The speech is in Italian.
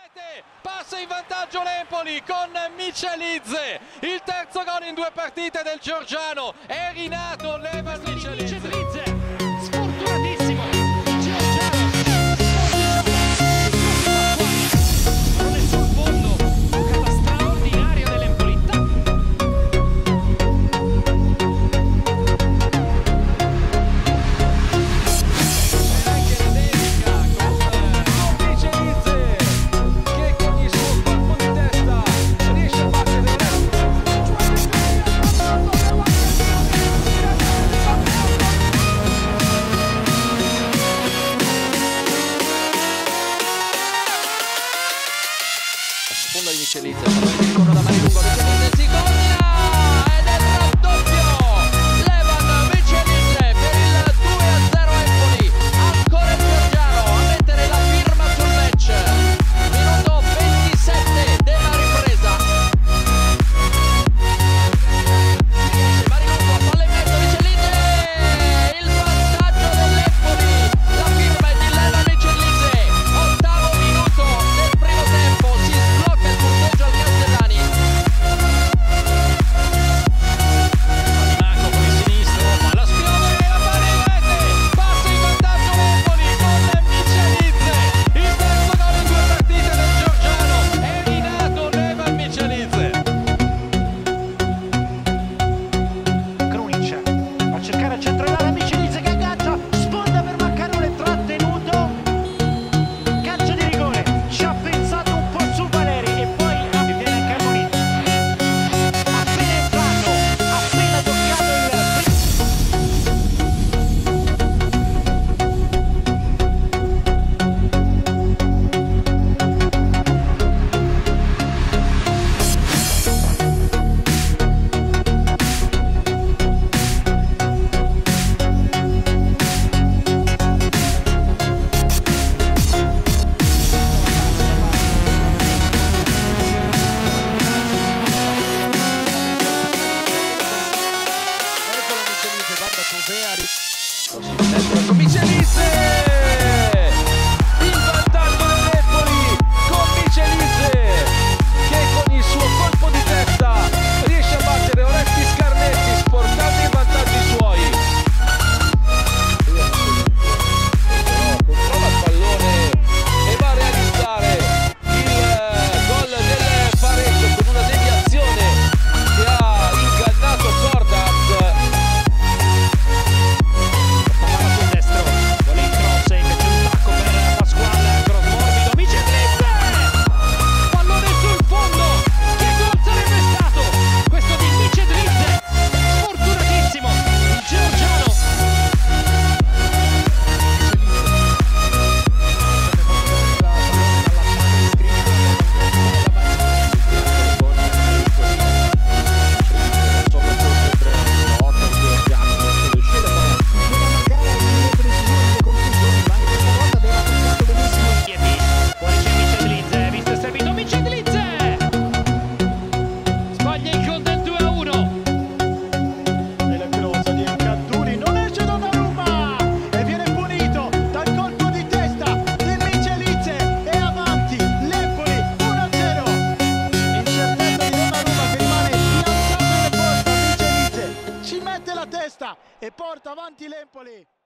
Passa in vantaggio l'Empoli con Michelidze, il terzo gol in 2 partite del georgiano, è rinato Levan Michelidze. Sfortunatissimo georgiano, non è sul fondo, giocata straordinaria dell'Empoli. Anche la dedica con Michelidze che con il suo colpo di testa riesce a battere il sponda di Michelidze, pallone che ricorre da mani lungo, Michelidze si combina ed è il raddoppio. Levan Michelidze per il 2-0 Empoli, ancora il georgiano a mettere la firma sul match. Minuto 27 della ripresa. Mari lungo, palla in mezzo, Michelidze, il vantaggio dell'Empoli, la firma è di Levan Michelidze. Ottavo minuto del primo tempo, si sblocca il punteggio al Castellani. Marco con il sinistro, palla spiove, la palla in rete, passa in vantaggio l'Empoli con Michelidze, il terzo gol in 2 partite del georgiano, è rinato Levan Michelidze. Krunic va a cercare a centrale Michelidze che aggancia, sponda per Maccarone, trattenuto, calcio di rigore, ci ha pensato un po' su Valeri e poi viene Krunic, appena entrato, appena toccato Eccolo Michelidze, guarda Tovea, con Michelidze, il vantaggio dell'Empoli con Michelidze che con il suo colpo di testa riesce a battere Oresti Scarnetti sporcando i vantaggi suoi. Controlla il pallone e va a realizzare il gol del pareggio con una deviazione che ha ingannato Cordas. palla sul destro, vuole il cross, invece un tacco per Pasquale, cross morbido, Michelidze, pallone sul fondo, che gol sarebbe stato questo di Michelidze, sfortunatissimo, il georgiano. Fuori c'è Michelidze, visto e servito Michelidze, sbaglia il gol del 2-1. E la cross di Canturi, non esce Donnarumma e viene punito dal colpo di testa di Michelidze e avanti l'Empoli 1-0. Incertezza di Donnarumma che rimane piazzato nelle porta, Michelidze ci mette la testa e porta avanti l'Empoli.